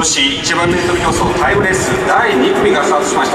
女子1万メートル競争タイムレース第2組がスタートしました。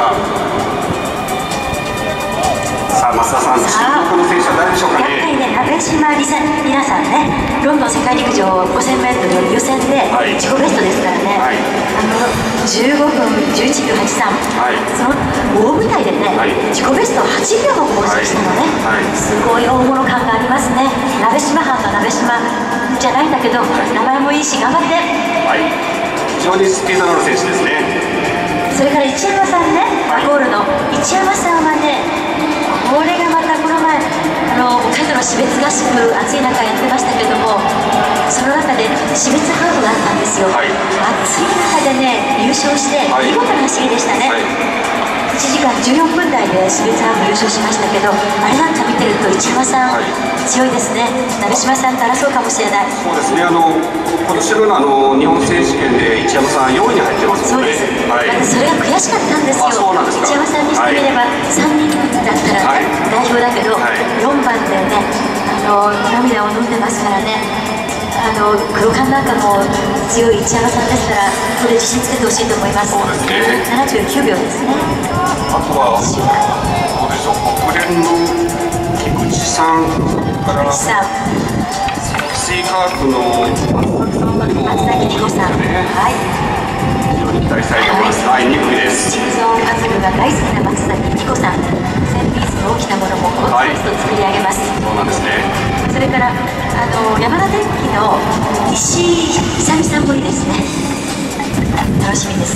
さあ増田さん、注目の選手は誰でしょうかね。 やっぱりね、鍋島皆さんね、ロンドン世界陸上 5000m 予選で自己ベストですからね、15分11秒83、その大舞台でね、自己ベストを8秒も更新したのね、すごい大物感がありますね。鍋島藩の鍋島じゃないんだけど、名前もいいし、頑張って。 非常にスピードのある選手ですね。 それから市山さんね、ワコールの市山さんはね、これがまたこの前北海道の標津合宿、暑い中やってましたけども、その中で標津ハーフがあったんですよ。暑い中でね優勝して、見事な走りでしたね。1時間14分台で標津ハーフ優勝しましたけど、あれなんか見てると市山さん、強いですね。鍋島さんと争うかもしれない。 そうですね、今年の日本選手権で市山さん4位に入ってますので、 それが悔しかったんですよ。市山さんにしてみれば3人だったらね、代表だけど、4番でね涙を飲んでますからね。黒缶なんかも強い市山さんですから、これ自信つけてほしいと思います。そうですね、79秒ですね。 あとはどうでしょう、国連の菊池さんから積水化学の松崎さんあたりも松崎理子さん、 非常に期待したいと思います。第2組です。 心臓パズルが大好きな松崎理子さん、1000ピースの大きなものもコンパクトを作り上げます。 そうなんですね。 それから山田電機の石井久美さんもいいですね。楽しみです。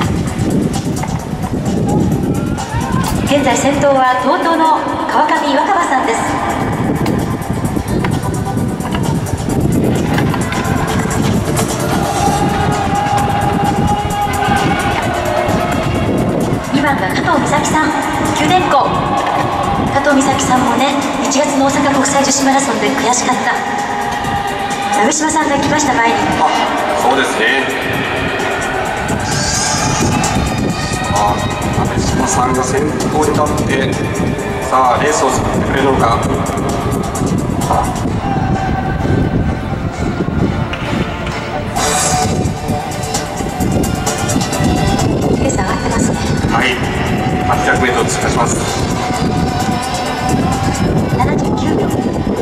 現在先頭はTOTOの川上若葉さんです。2番が加藤美咲さん、九電工。加藤美咲さんもね、1月の大阪国際女子マラソンで悔しかった。鍋島さんが行きました、前に。 そうですね。鍋島さんが先頭に立って、さあレースを作ってくれるのか。 ペース上がってますね。 800m 通過します。 79秒。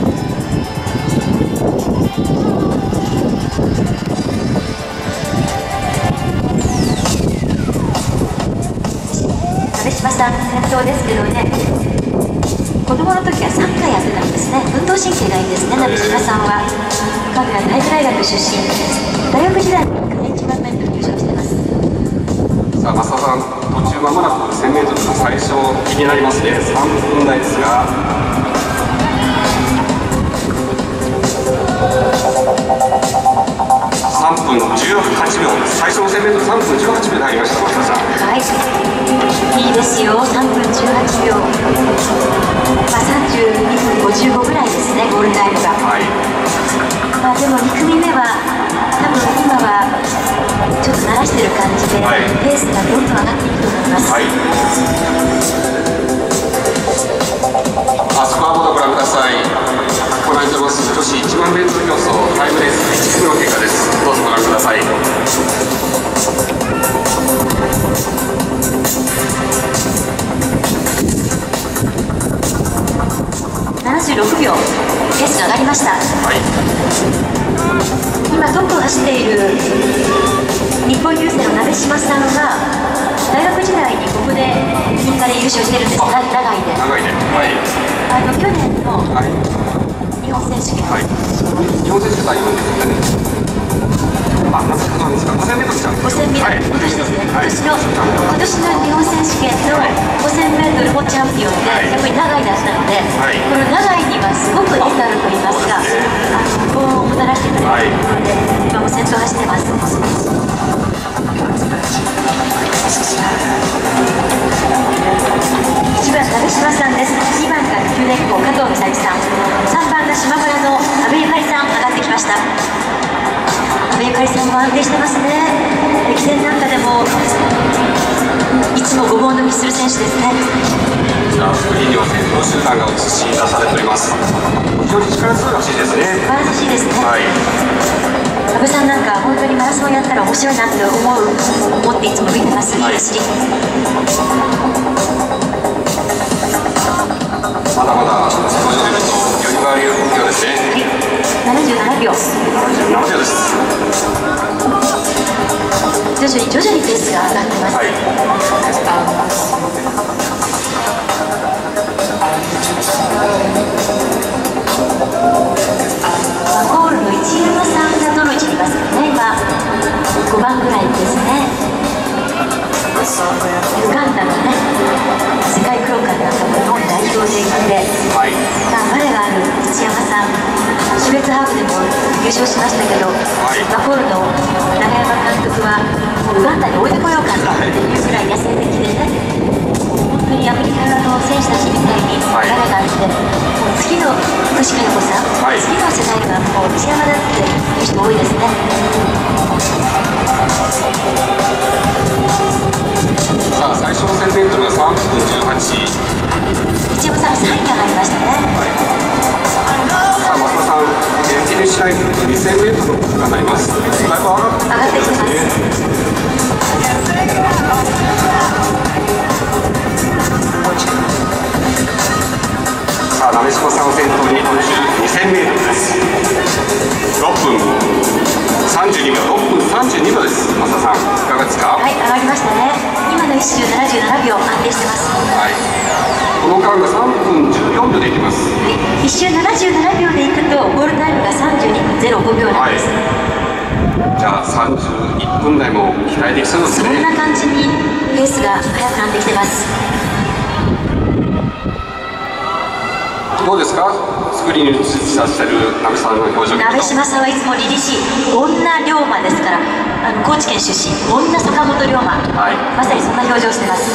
鍋島さん先頭ですけどね、子供の時はサッカーやってたんですね。運動神経がいいんですね、鍋島さんは。名古屋体育大学出身、大学時代に1万メートル優勝してます。 さあ増田さん、途中まもなく 1000m の最初気になりますね。3分台ですが、3分18秒、最初の 1000m 3分18秒で入りました。増田さん、 いいですよ、3分18秒、32分55ぐらいですね、ゴールタイムが。でも2組目は多分今はちょっと慣らしてる感じで、ペースがどんどん上がっていくと思います。 スコアボードご覧ください。ご覧いただきます女子1万メートル競争タイムレース1組の結果です。どうぞご覧ください。 76秒、ペースが上がりました。今トップを走っている日本郵政の鍋島さんは大学時代にここでインカレ優勝してるんです。長井で。去年の日本選手権。 日本選手権は4位ですね。なぜかなんですか。5000m じゃん。 5000m、今年ですね。今年の日本選手権の 5000m もチャンピオンで、やっぱり長井だったので、この長井にはすごく縁があると言いますか、こうもたらしてくれるということで、今も先頭走ってます。1番鍋島さんです。2番が九電工加藤美咲さん、3番が島村の阿部ゆかりさん、上がってきました。阿部ゆかりさんも安定してますね。駅伝なんかでもいつもごぼう抜きする選手ですね。 スクリーンには先頭集団が映し出されております。非常に力強いらしいですね。 素晴らしいですね。 安部さんなんか本当にマラソンやったら面白いなって思っていつも見てます。いい走り。 まだまだ少し余裕があるようですね。 はい、77秒。 77秒です。 徐々にペースが上がってます。はい、ゴールの市山さんがどの位置にいますかね。今5番ぐらいですね。ウガンダのね、世界クロカンなんかも日本代表でいて、我がある市山さん、種別ハーフでも優勝しましたけど、ワコールの長山監督はもうウガンダに置いてこようかというぐらい野生的でね、本当にアメリカの選手たちみたいに彼があって、もう次の福士加代子さん、次の世代がもう市山だっていう人多いですね。 さあ、最初の 1000m が3分18。 市山さん3位に上がりましたね。 さあ、増田さん、フィニッシュライン 2000m がなります。だいぶ上がってきてますね。さあ、鍋島さんを先頭に今週 2000m です。6分32秒、6分32秒です。増田さん、いかがですか。 はい、上がりましたね。今の1周77秒安定してます。 はい、この間が3分14秒でいきます。 1周77秒でいくとゴールタイムが32分05秒なんです。 じゃあ31分台も期待できそうですね。 そんな感じにペースが速くなってきてます。 どうですか、スクリーンに映し出してる鍋さんの表情。 鍋島さんはいつも凛々しい女龍馬ですから、高知県出身、女坂本龍馬、まさにそんな表情をしてます。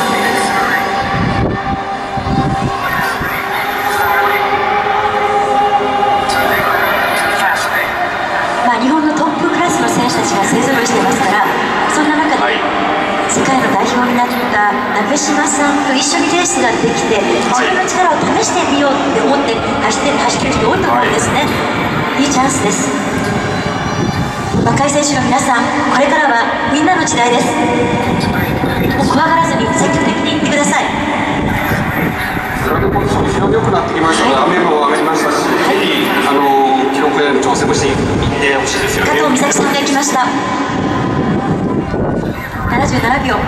日本のトップクラスの選手たちが勢ぞろいしてますから、そんな中で世界の代表になった鍋島さんと一緒にレースができて、自分の力を試してみようって思って走ってる人多いと思うんですね。いいチャンスです。若い選手の皆さん、これからはみんなの時代です。もう怖がらずに積極的にいってください。 それでコンディション非常に良くなってきましたので、雨も上がりましたし、ぜひ記録への挑戦もしていってほしいですよね。 加藤美咲さんが行きました。77秒。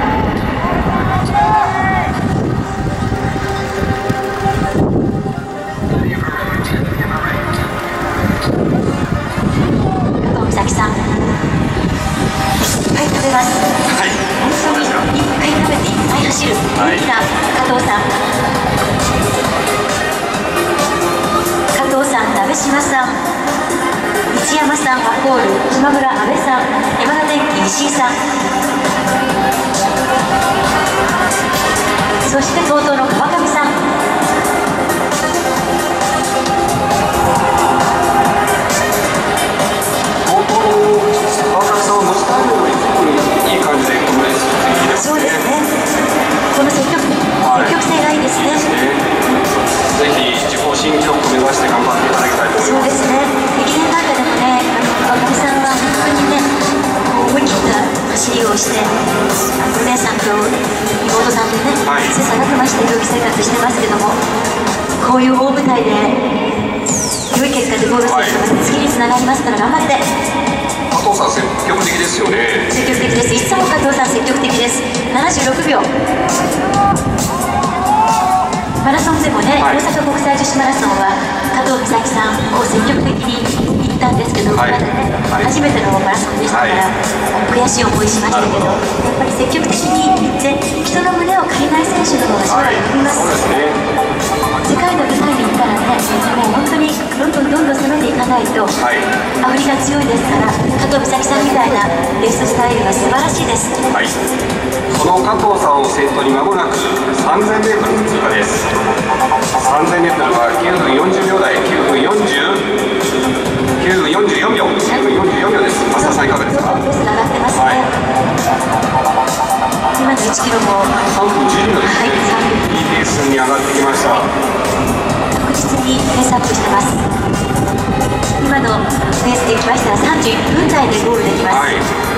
加藤美咲さん、いっぱい食べます。本当にいっぱい食べていっぱい走る元気な加藤さん。加藤さん、鍋島さん、市山さん、ワコール、島村、阿部さん、山田電機、石井さん、そして TOTO の川上さん。そうですね。この積極性がいいですね。 ぜひ自己新記録を目指して頑張っていただきたいと思います。 そうですね。駅伝なんかでもね、川上さんは本当にね、思い切った走りをして、お姉さんと妹さんでね、切磋琢磨して競技生活してますけども、こういう大舞台で良い結果でゴールすると次につながりますから頑張って。 加藤さん積極的ですよね。 積極的です。いつも加藤さん積極的です。76秒。マラソンでもね、大阪国際女子マラソンは加藤美咲さんを積極的に行ったんですけど、まだね、初めてのマラソンでしたから、悔しい思いしましたけど、やっぱり積極的に行って人の胸を借りない選手の方が将来伸びます。世界の舞台に行ったらね、もう本当にどんどん攻めていかないと、アフリカ強いですから、加藤美咲さんみたいなレーススタイルは素晴らしいです。 その加藤さんを先頭に間もなく 3000m 通過です。3000m は9分40秒台、9分44秒、9分44秒です。増田さんいかがですか。 ペースが上がってますね。今の1キロも 3分12秒です。いいペースに上がってきました。 確実にペースアップしてます。 今のペースでいきましたら31分台でゴールできます、 はい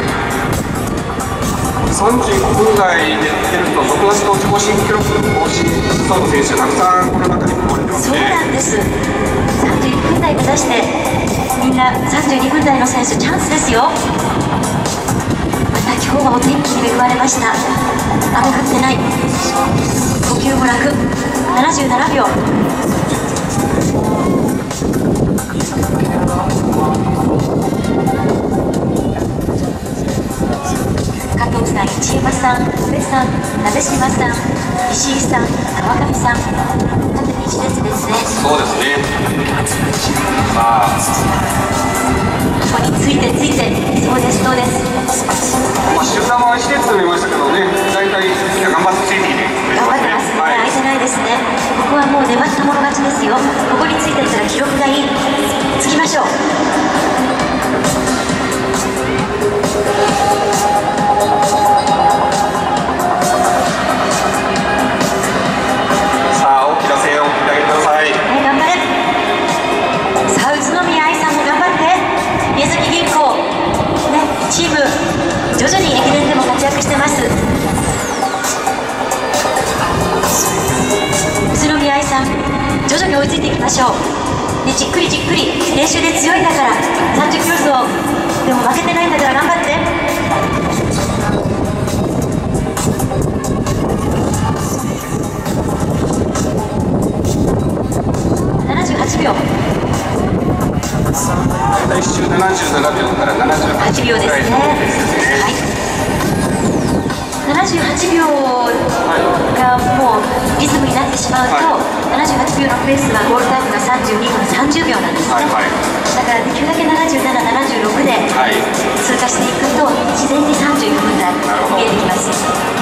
、35分台で出ると友達の自己新記録更新スタート選手たくさんこの中に含まれてますね。 そうなんです。31分台目指してみんな32分台の選手チャンスですよ。また今日はお天気に恵まれました。雨降ってない、呼吸も楽。77秒。加藤さん、市山さん、宇部さん、鍋島さん、石井さん、川上さん、縦に一列ですね。 そうですね。さあ、 ここについてついて、そうですそうです。 集団は一列と見ましたけどね、大体みんな頑張ってついてきて頑張ってますね、空いてないですね。ここはもう粘ったもの勝ちですよ。ここについてったら記録がいい。つきましょう。 さあ、大きな声援を送ってあげてください。 頑張れ。さあ、宇都宮愛さんも頑張って。宮崎銀行、ね、チーム徐々に駅伝でも活躍してます。宇都宮愛さん、徐々に追いついていきましょう、ね、じっくりじっくり。練習で強いんだから、30キロ走でも負けてないんだから頑張って。78秒。 1周77秒から78 秒ですね。はい。78秒がもうリズムになってしまうと、78秒のペースはゴールタイムが32分30秒なんです、だからできるだけ77、76で通過していくと自然に31分台見えてきます。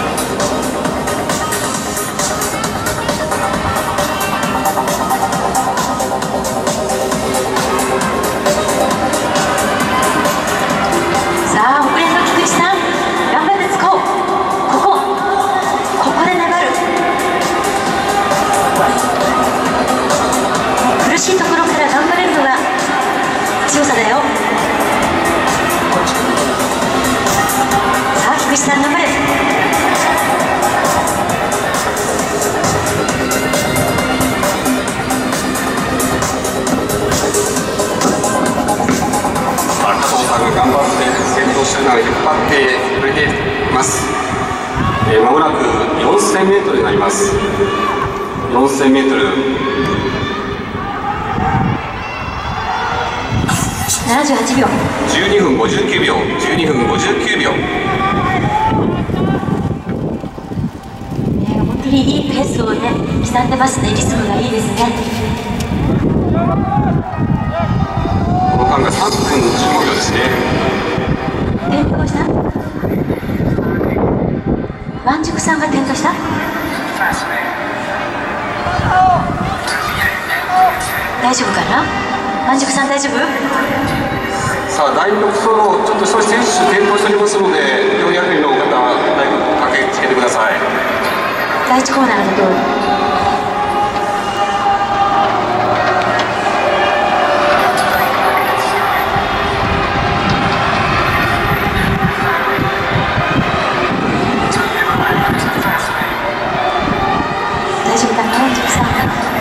さあ、遅れの菊池さん、頑張ってつこう。ここで粘る。苦しいところから頑張れるのが強さだよ。さあ、菊池さん頑張れ。 頑張って先頭集団を引っ張ってくれています。まもなく 4000m になります。 4000m、 78秒、 12分59秒、12分59秒。 本当にいいペースをね刻んでますね。リズムがいいですね。 この間が3分15秒ですね。 転倒した？万塾さんが転倒した？大丈夫かな？万塾さん大丈夫？ さあ、第6走路、ちょっと一人選手転倒しておりますので、400人の方、駆けつけてください。 第1コーナーのところ。大丈夫かな、万塾さん。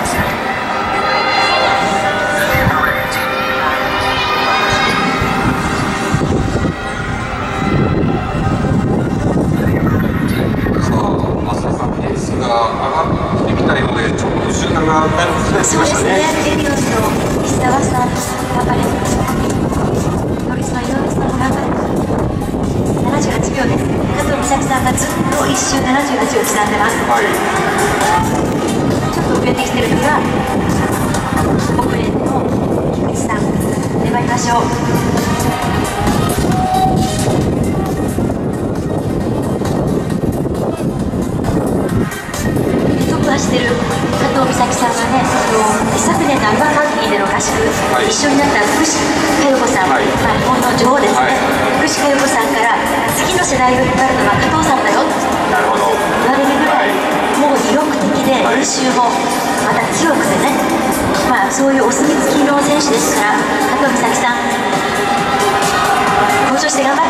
そうですね、エリオンと石澤さん、頑張れ。ノリスの井上さんも頑張れ。78秒です。加藤美咲さんがずっと1周78を刻んでます。ちょっと遅れてきてるのが遅れの菊池さん、粘りましょう。走ってる加藤美咲さんはね、一昨年のアルバカンキーでの合宿、一緒になった福士加代子さん、日本の女王ですね、福士加代子さんから次の世代を引っ張るのは加藤さんだよと言われるぐらいもう意欲的で練習もまた強くてね、そういうお墨付きの選手ですから、加藤美咲さん好調して頑張って。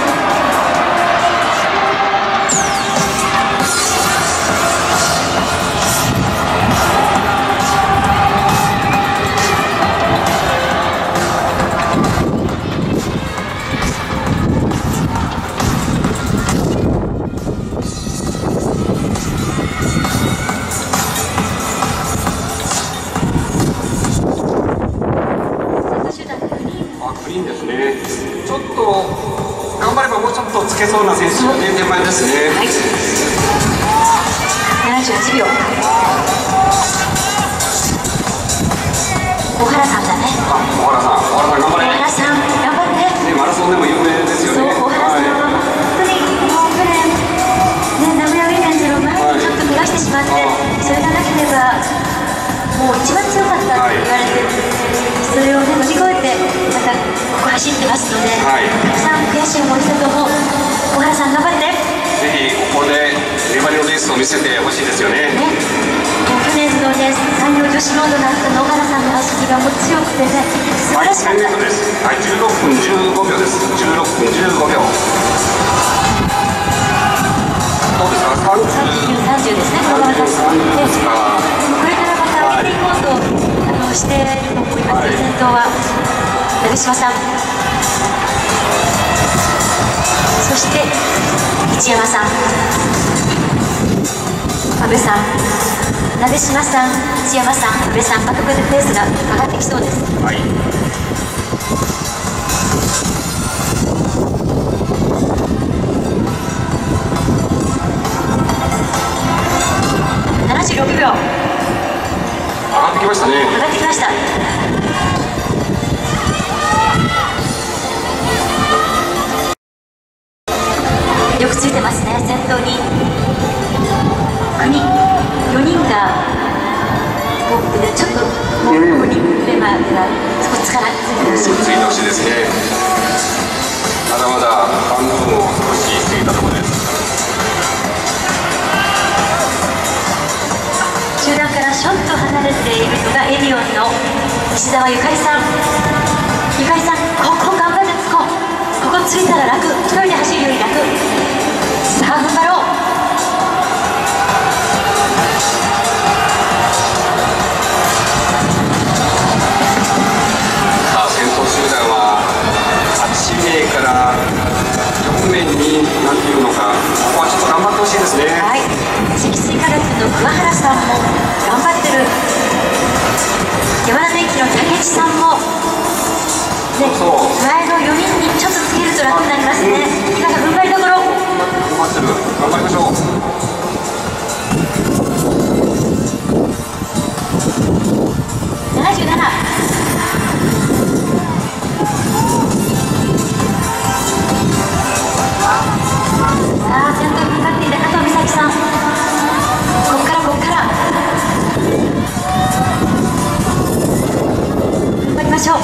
ちょっと頑張ればもうちょっとつけそうな選手の手前ですね。 はい、78秒。小原さんだね。 小原さん頑張れ。 小原さん頑張って。 ね、マラソンでも有名ですよね。 そう、小原さんは本当にもう去年ね、名古屋ウィメンズの前にちょっと怪我してしまって、それがなければもう一番強かったって言われて、それをね乗り越えてまたここ走ってますので、たくさん悔しい思いしたと思う。小原さん頑張って。 ぜひここで粘りのレースを見せてほしいですよね。 去年のね、産業女子ロードなんかの小原さんの走りがもう強くてね、素晴らしかった。 1000mです。はい、16分15秒です。16分15秒。どうですか ？30ですね、このまま出して。これからまた上げていこうとしていると思います。先頭は成島さん、そして市山さん、阿部さん、成島さん、市山さん、阿部さん、またこれでペースが上がってきそうです。 はい、 76秒。 上がってきましたね。 上がってきました。よくついてますね。先頭に4人がトップで、ちょっともう5人目までは少し力ついてほしいですね。まだまだ半分を少し過ぎたところです。 集団からちょっと離れているのがエディオンの石澤ゆかりさん。ゆかりさん、ここ頑張ってつこう。ここついたら楽、一人で走るより楽。さあ頑張ろう。 さあ先頭集団は8名から4名になっているのか、ここはちょっと頑張ってほしいですね。 はい、積水化学の桑原さんも頑張ってる。山田電機の竹内さんも、ね、前の4人にちょっとつけると楽になりますね。今が踏ん張りどころ。 頑張りましょう。 77。さあ先頭に向かっていた加藤美咲さん、ここから頑張りましょう。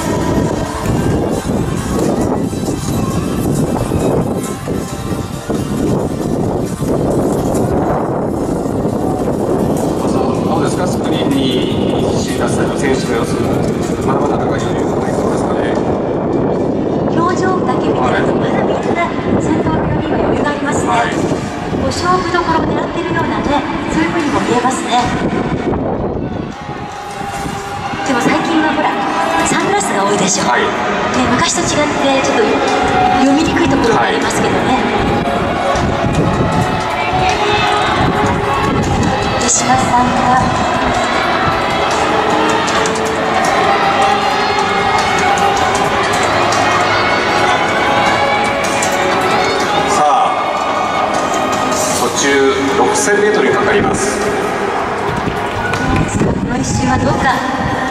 どうですか、スクリーンに映し出される選手の様子、まだまだ高い余裕がないそうですかね。 表情だけ見てるとまだみんな先頭の4人は余裕がありますね。こう勝負どころを狙っているようなね、そういうふうにも見えますね。でも最近はほらサングラスが多いでしょ、昔と違ってちょっと読みにくいところがありますけどね。手島さんが途中6000mにかかります。 この一周はどうか。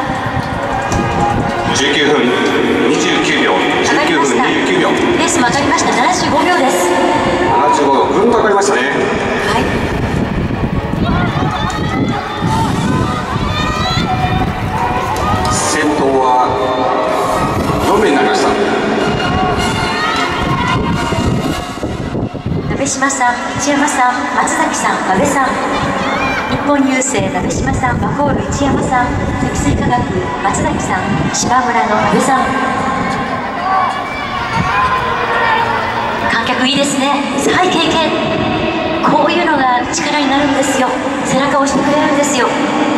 19分29秒、19分29秒。 ペースも上がりました。75秒です。 75秒、ぐんと上がりましたね。 はい。 先頭は4名になりました。 鍋島さん、市山さん、松崎さん、阿部さん。日本郵政鍋島さん、ワコール市山さん、積水化学松崎さん、芝村の阿部さん。観客いいですね。はい、経験。こういうのが力になるんですよ。背中を押してくれるんですよ。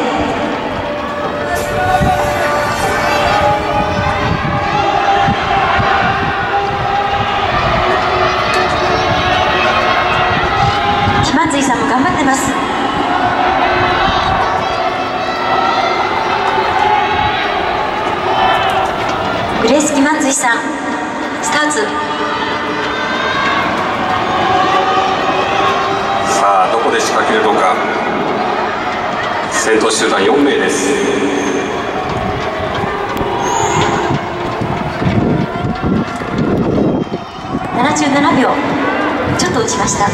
木松井さんも頑張ってます。グレース木松井さん、スターツ。 さあどこで仕掛けるのか。先頭集団4名です。 77秒、ちょっと落ちました。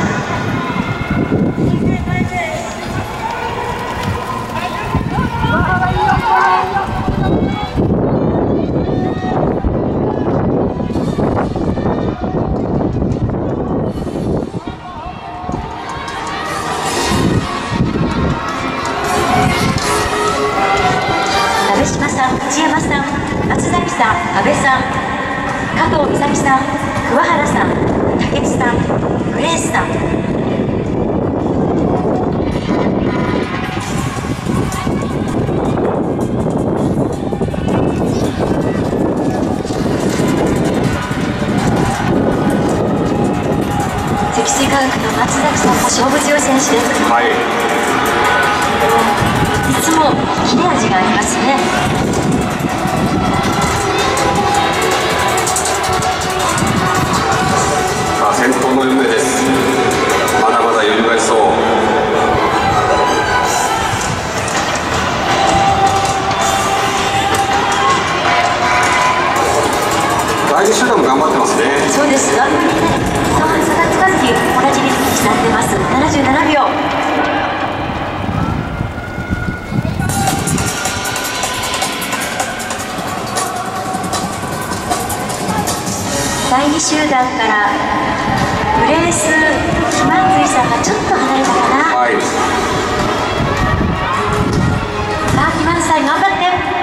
鍋島さん、内山さん、松崎さん、阿部さん、加藤美咲さん、桑原さん、竹内さん、グレースさん。積水化学の松崎さんも勝負強い選手です。 はい。 いつも切れ味がありますね。 さあ先頭の4名です。まだまだ余裕がありそう。第2集団も頑張ってますね。 そうです。差がつかずに同じリズムに刻んでます。77秒。第2集団からグレース木松井さんがちょっと離れたかな。 はい。 さあ木松さん頑張って。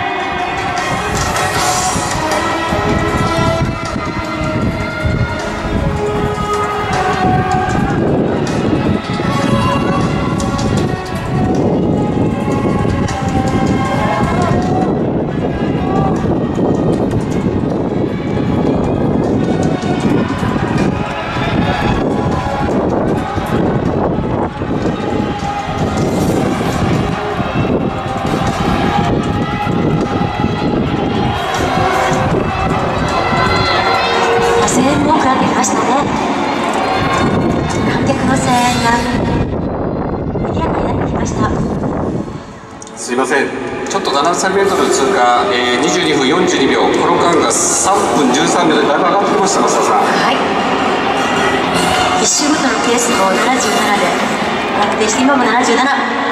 声援も多くなってきましたね。観客の声援が賑やかになってきました。 すいません。ちょっと 7000m 通過、22分42秒。この間が3分13秒でだいぶ上がってきました、増田さん。 はい。1周ごとのペースも77で安定して今も77。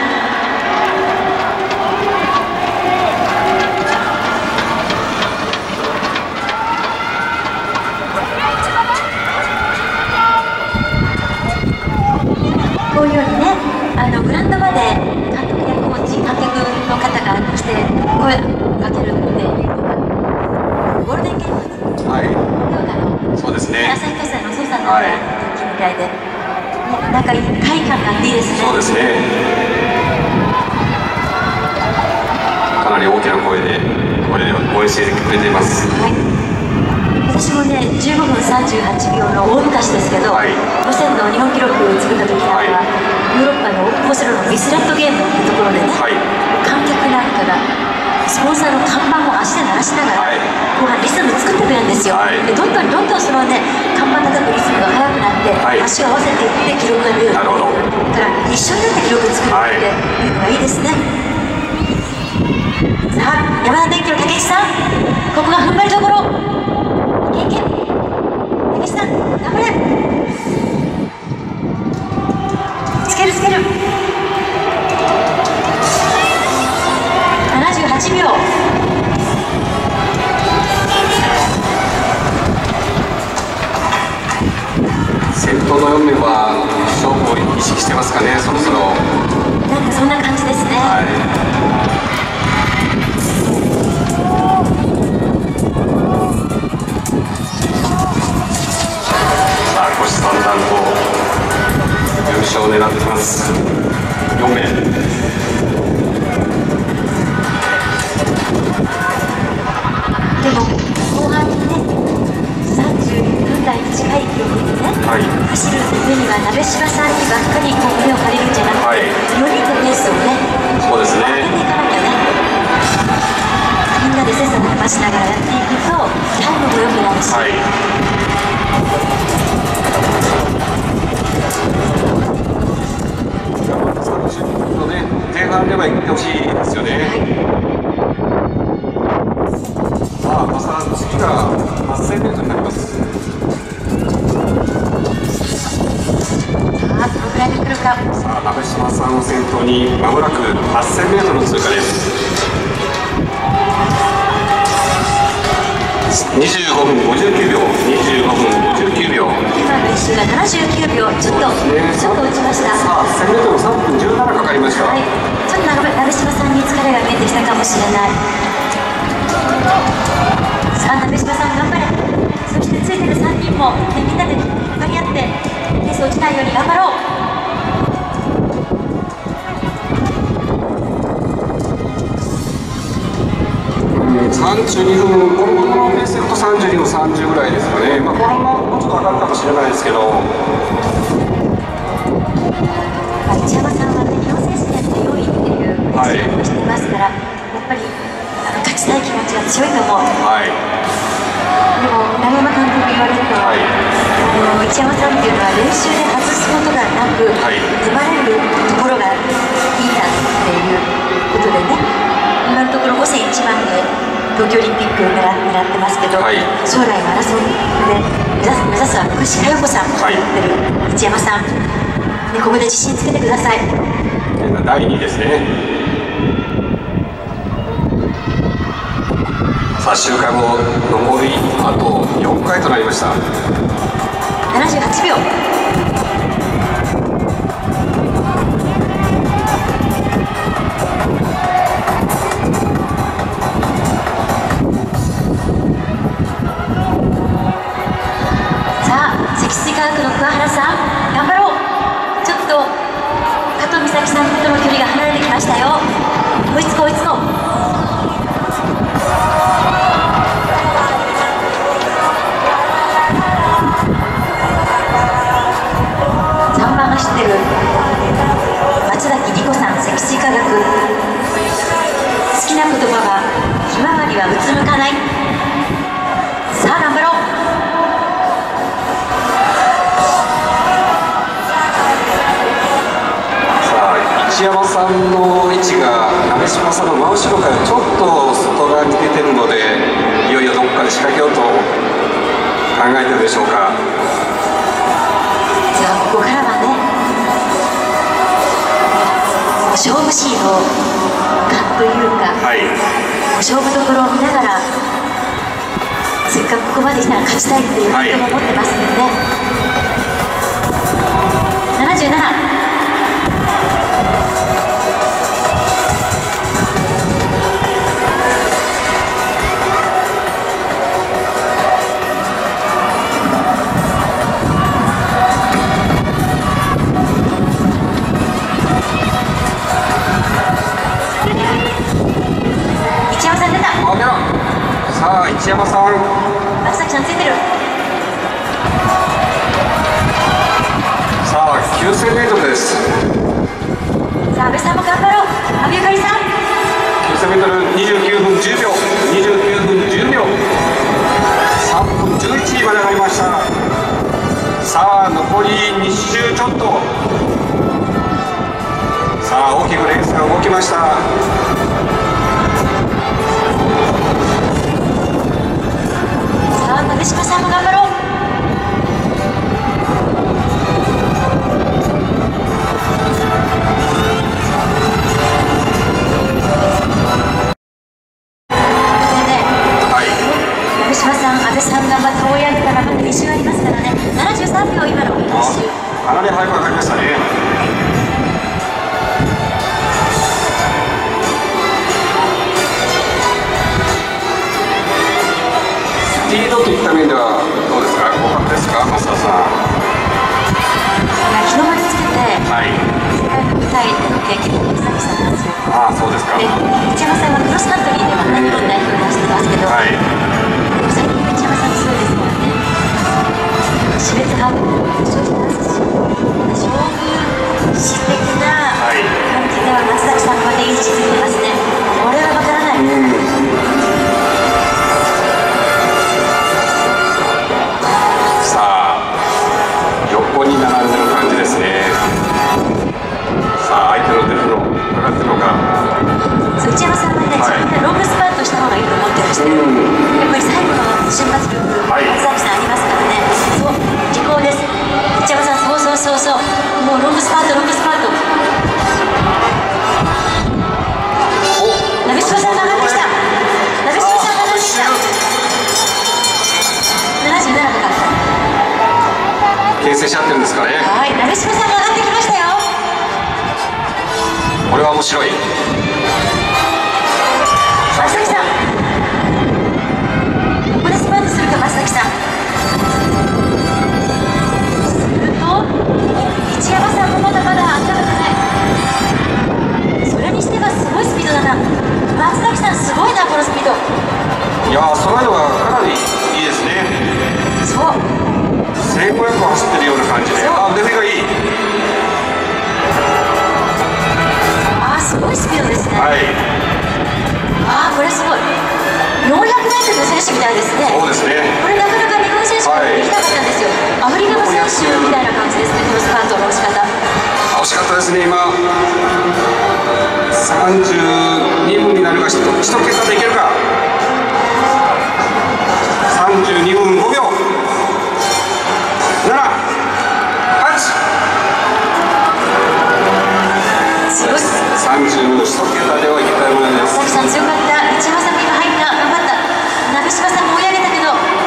こういうようにね、グラウンドまで監督やコーチ、観客の方が来て声かけるっていうのがゴールデンゲーム、 はい。そうですね。 朝日火災の捜査の時みたいで、なんか一体感があっていいですね。 そうですね。かなり大きな声で応援してくれています。 はい。私もね、15分38秒の大昔ですけど、 はい、 予選の日本記録を作った時なんか、はい、ヨーロッパの大久保城のビスレットゲームっていうところでね、はい、観客なんかがスポンサーの看板を足で鳴らしながら、はい、後半リズム作ってくれるんですよ。はい、でどんどんそのね、看板叩くリズムが速くなって、はい、足を合わせていって記録が出る。なるほど。だから一緒になって記録作るっていうのがいいですね。さあ、山田電機の竹内さん、ここが踏ん張りどころ。いけいけ、竹内さん頑張れ。つける78秒。 先頭のの4名は勝負を意識してますかね、そろそろ。 なんかそんな感じですね。 はい、さあ虎視眈々と優勝を狙ってます4名。 でも後半にね30分台に近い記録でね、 はい、 走る上には鍋島さんにばっかりこう胸を借りるんじゃなくて、 はい、 4人のペースをねそうですね、 上げていかなきゃね、みんなで切磋琢磨しながらやっていくとタイムも良くなるし、 はい、30分のね前半では行ってほしいですよね。さあ、まさに次が 8000m になります。 さあどのくらいで来るか。 さあ、鍋島さんを先頭にまもなく 8000m の通過です。25分59秒、25分59秒。 今の1周が79秒、ちょっと落ちました。 さあ、1000m 3分17かかりました。 はい、ちょっと鍋島さんに疲れが見えてきたかもしれない。さあ鍋島さん頑張れ。そしてついてる3人も、ね、みんなで分かり合ってペース落ちないように頑張ろう。 32分、このままのペースでいくと32分30ぐらいですかね。まあ、このままもうちょっと上がるかもしれないですけど。 市山さんはね、日本選手権で4位っていう活躍をしていますから、やっぱり勝ちたい気持ちが強いと思う。 はい、 でも長山監督言われると、 はい、 市山さんっていうのは練習で外すことがなく、 はい、 粘れるところがいいんだっていうことでね、今のところ5001番で東京オリンピックを狙ってますけど、 はい、 将来マラソンで目指すは福士加代子さんと言ってる市山さん、ね、ここで自信つけてください。 第2位ですね。さあ、周回も残りあと4回となりました。 78秒。積水化学の桑原さん頑張ろう。ちょっと加藤美咲さんとの距離が離れてきましたよ。追いつこう追いつこう。3番走ってる松崎莉子さん、積水化学。好きな言葉はひまわりはうつむかない。さあ頑張ろう。 市山さんの位置が鍋島さんの真後ろからちょっと外側に出てるので、いよいよどこかで仕掛けようと考えてるでしょうか。 じゃあここからはね、勝負シーンの勘というか、 はい、 勝負どころを見ながら、せっかくここまで来たら勝ちたいっていう人も思ってますので、77。 さあ、市山さん、 松崎さんついてる。 さあ、9000m です。 さあ、安倍さんも頑張ろう。阿部ゆかりさん。 9000m、29分10秒、29分10秒、3分11位まで上がりました。さあ、残り2周ちょっと。さあ、大きくレースが動きました。 鍋島さんも頑張ろう。鍋島さん、安倍さん頑張って追い上げたらまた2周ありますからね。73秒今の1周。 かなり早く上がりましたね。スピードといった面ではどうですか、合格ですか、増田さん。 日の丸つけて、 はい、 世界の舞台の経験を松崎さんなんですよ。 ああ、そうですか。 で、一山さんはクロスカントリーでは日本代表を出してますけど、 はい、 でも最近一山さん強いですからね。種別派正直なんですし、勝負師的な感じでは松崎さんまで維持し続けてますね。これはわからない。 さあ、横に並んでる感じですね。さあ、相手の出るのかかってるのか。 そう、内山さんはね、自分でロングスパートした方がいいと思ってまして、やっぱり最後の瞬発力、松崎さんありますからね。そう、時効です。内山さん、そう、もうロングスパート。鍋島さんが上がってきた。77だから。 牽制し合ってるんですかね。 はい、鍋島さんが上がってきましたよ。 これは面白い。 松崎さん、ここでスパートするか、松崎さん。すると一山さんもまだまだ温かくない。それにしてはすごいスピードだな。松崎さんすごいな、このスピード。 いやー、その間はかなりいいですね。 そう、 1500を走ってるような感じで、あ、腕振りがいい。 すごいスピードですね。 はい。 これすごい。400mの選手みたいですね。 そうですね。 これなかなか日本選手もできなかったんですよ。アフリカの選手みたいな感じですね、このスパートの押し方。 惜しかったですね、今。32分になるが1桁でいけるか。32分5秒。7、8。 すごい。 31桁ではいけたようです。 松崎さん強かった。内山さんも今入った。頑張った。鍋島さんも追い上げたけど、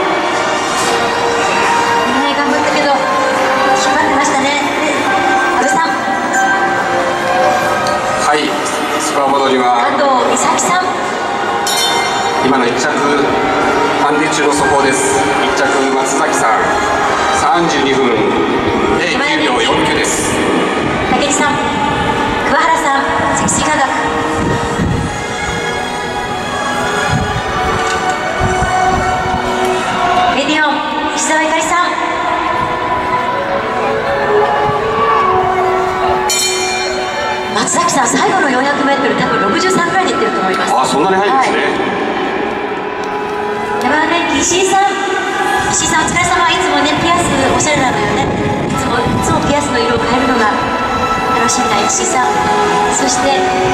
頑張ったけど引っ張ってましたね。安倍さん、 はい、スコアボードには加藤美咲さん、 今の1着ハンディ中の速報です。1着松崎さん32分9秒49です。 武井さん、桑原さん、積水化学、レディオン、石澤ゆかりさん、松崎さん、最後の 400m 多分63ぐらいでいってると思います。 あ、そんなに速いんですね。 山田電機、石井さん、お疲れ様。いつもね、ピアスおしゃれなのよね。いつもピアスの色を変えるのが楽しみな石井さん。そして